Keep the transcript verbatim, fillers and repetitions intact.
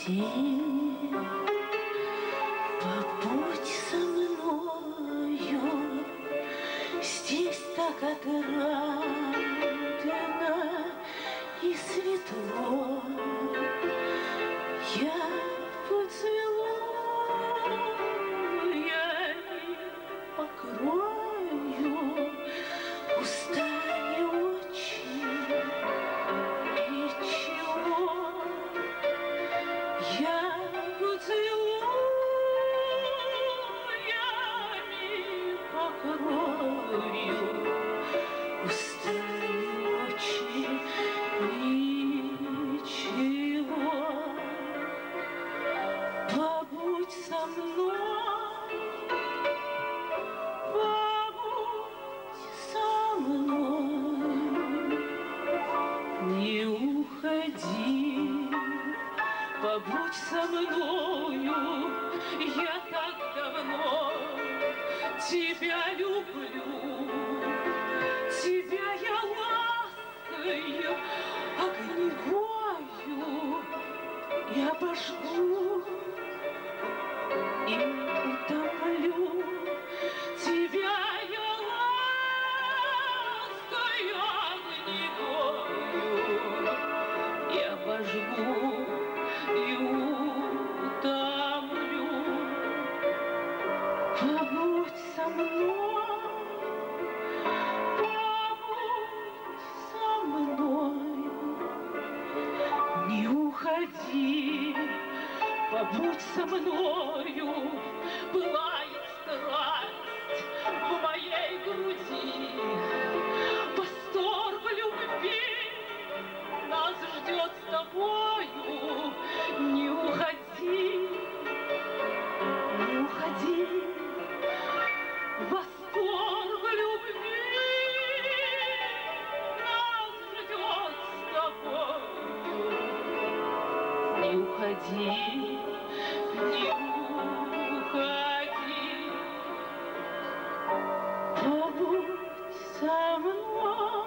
уходи, побудь со мною, здесь так отрадно и светло. Я поцелую, я покрою устами очи. Ничего, я поцелую, я не покрою устами очи. Ничего, побудь со мной, побудь со мной, не уходи, побудь со мною, я так давно тебя люблю, тебя я ласкаю, огневою и обожгу, и утомлю. Тебя я ласкаю, огневою и обожгу, и утомлю. Побудь со мной, побудь со мной, не уходи, побудь со мною, пылает страсть в моей груди, восторг любви нас ждет с тобою. Не уходи, не уходи, восторг любви нас ждет с тобою. Не уходи, не уходи, побудь со мной.